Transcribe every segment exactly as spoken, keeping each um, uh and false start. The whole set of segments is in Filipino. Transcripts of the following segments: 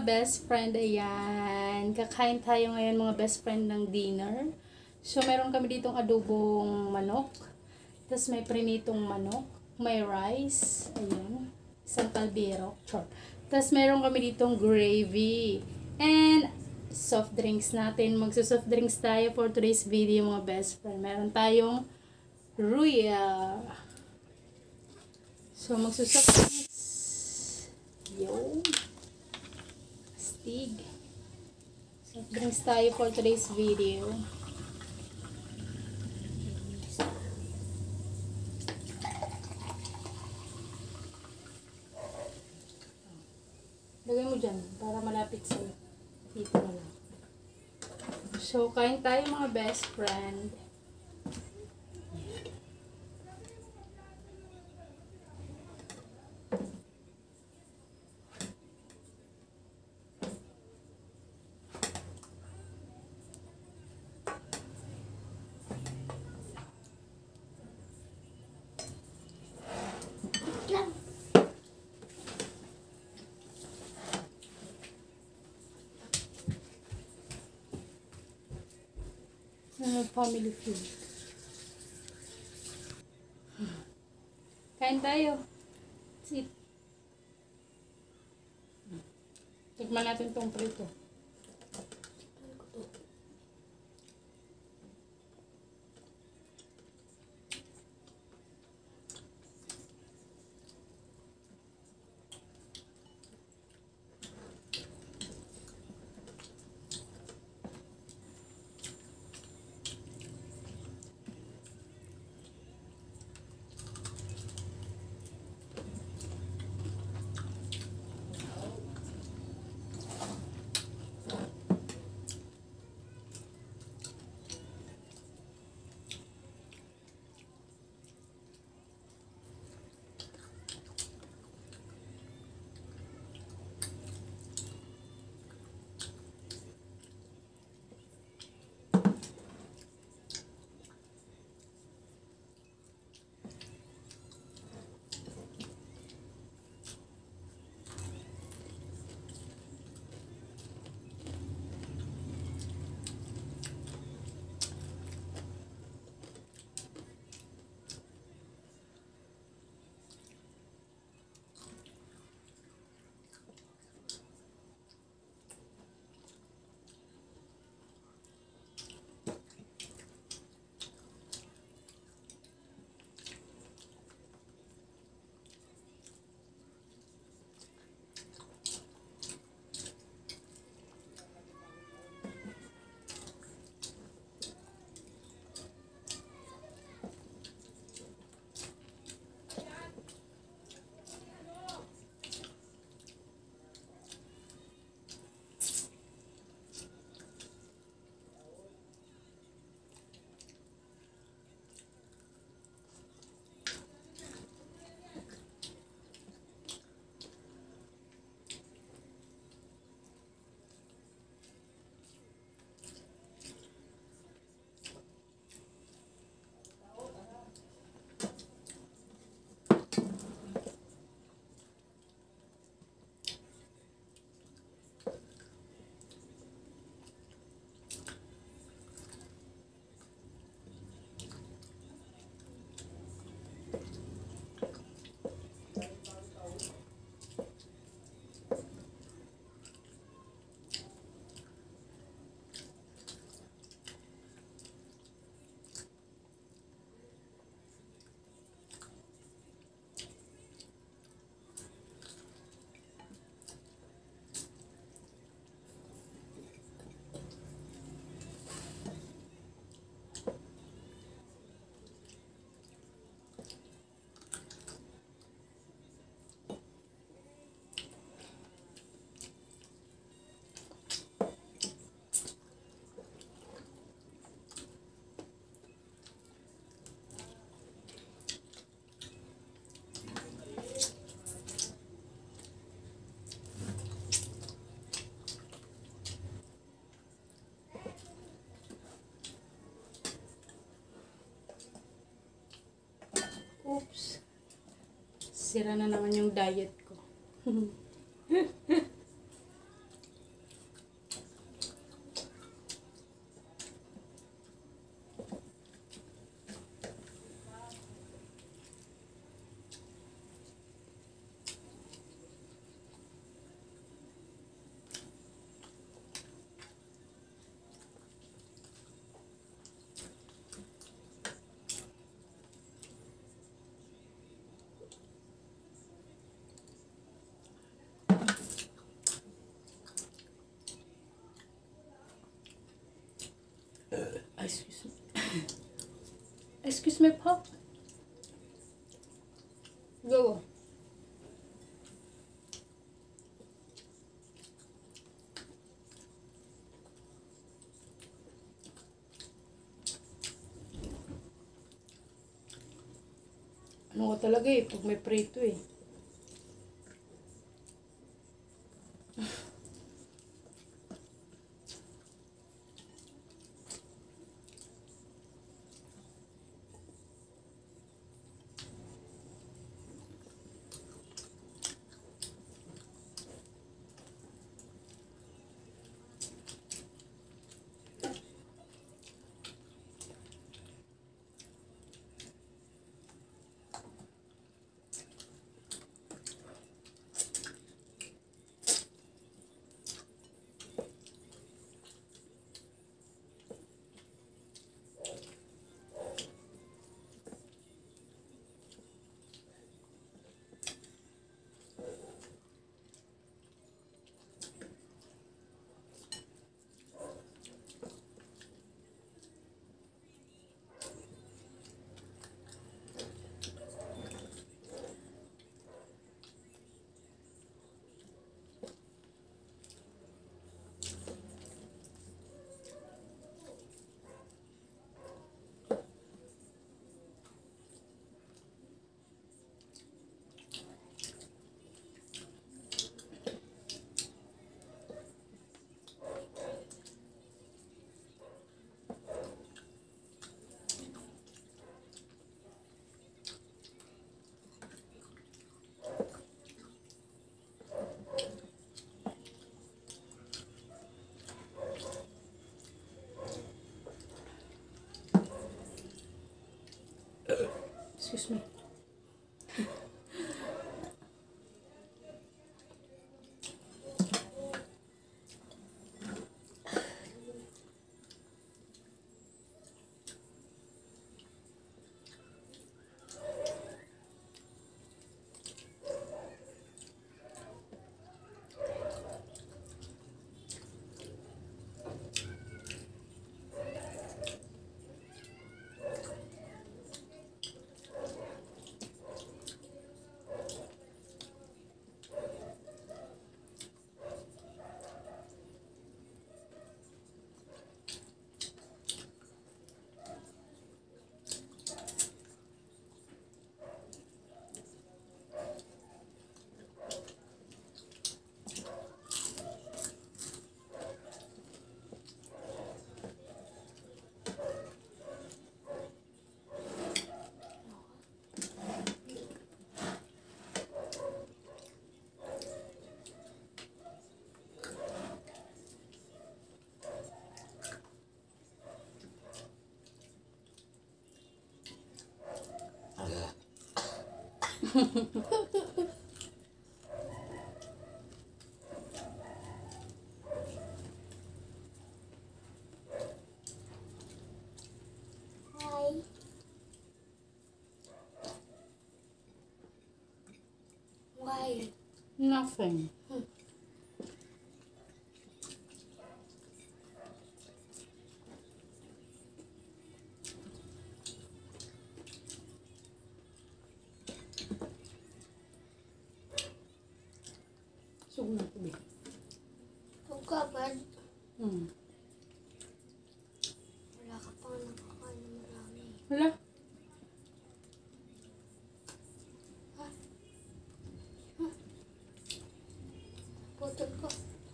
best friend, ayan. Kakain tayo ngayon mga best friend ng dinner. So, meron kami ditong adobong manok. Tapos may prinitong manok. May rice. Ayan. Isang kalbero. Chor. Tapos meron kami ditong gravy. And soft drinks natin. Magsusoft drinks tayo for today's video mga best friend. Meron tayong Ruya. So, magsusoft drinks. Yo. Astig. Soft drinks tayo for today's video. Lagay mo dyan para malapit sa'yo. Dito na lang. So, kain tayo mga best friend. Ano, family food. Kain tayo. Sit. Tikman natin tong prito. Oops. Sira na naman yung diet ko. Excuse me po. Go. Ano ka talaga eh, pag may prito eh. Excuse me. Why? Why? Nothing. Sugo na tubig. Pagkabad, Hmm. wala ka pang nakakain ng marami. Wala. Putol ko.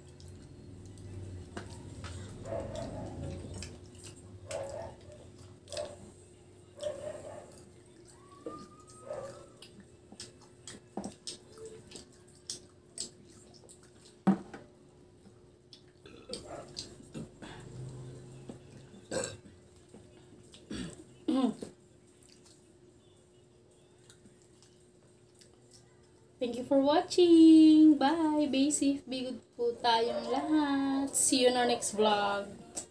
Thank you for watching. Bye. Be safe. Be good po tayong lahat. See you in our next vlog.